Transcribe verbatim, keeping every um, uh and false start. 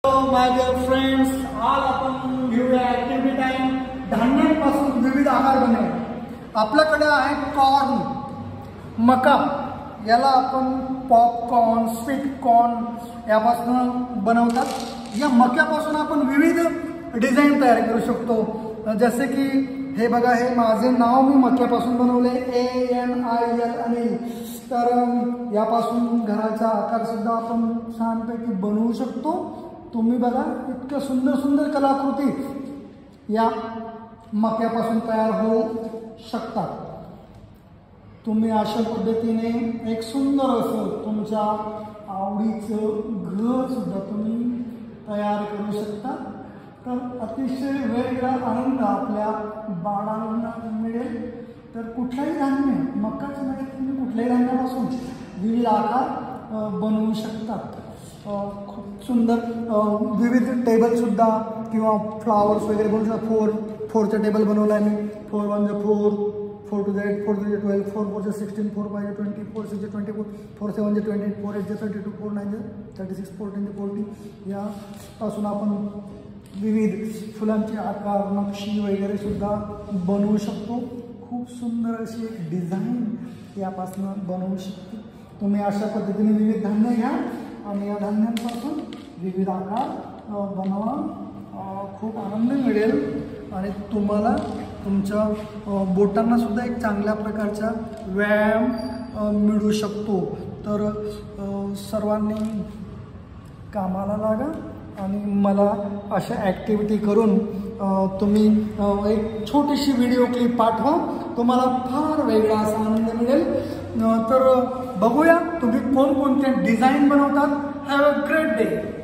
My dear friends, आज आपण घेऊया ऍक्टिव्हिटी टाइम धान्यांपासून विविध आहार बनवणे. आपल्याकडे आहे कॉर्न, मका. याला आपण पॉपकॉर्न, स्वीट कॉर्न यापासून बनवतात. या मक्यापासून आपण विविध डिझाईन तयार करू शकतो. जसे की हे बघा, हे माझे नाव मी मक्यापासून बनवले, ए एन आय एल आणि तर यापासून घराचा आकार सुद्धा आपण छानपैकी बनवू शकतो. तुम्ही बघा, इतकं सुंदर सुंदर कलाकृती या मक्यापासून तयार होऊ शकतात. तुम्ही अशा पद्धतीने एक सुंदर असं तुमच्या आवडीचं घर सुद्धा तुम्ही तयार करू शकता. तर अतिशय वेगळा आनंद आपल्या बाळांना मिळेल. तर कुठल्याही धान्य, मकाच नाही, तुम्ही कुठल्याही धान्यापासून विविध आकार बनवू शकतात. खूप सुंदर विविध टेबलसुद्धा किंवा फ्लावर्स वगैरे बनवू शकतात. फोर फोरचं टेबल बनवलं आहे मी. Four one J four, four two J eight, four three J twelve, four four J sixteen, four five J twenty, four six J twenty four, four seven J twenty, four eight J thirty two, four nine J thirty six, four ten J forty. यापासून आपण विविध फुलांचे आकार, नक्षी वगैरे सुद्धा बनवू शकतो. खूप सुंदर अशी एक डिझाईन यापासून बनवू शकतो. तुम्ही अशा पद्धतीने विविध धान्य घ्या आणि या धान्यांपासून विविध आकार बनवा. खूप आनंद मिळेल आणि तुम्हाला तुमच्या बोटांना सुद्धा एक चांगल्या प्रकारचा व्यायाम मिळू शकतो. तर सर्वांनी कामाला लागा आणि मला अशा ॲक्टिव्हिटी करून तुम्ही एक छोटीशी व्हिडिओ क्लिप पाठवा. तुम्हाला फार वेगळा असा आनंद मिळेल. तर बघूया तुम्ही कोणकोणते डिझाईन बनवतात. Have a great day.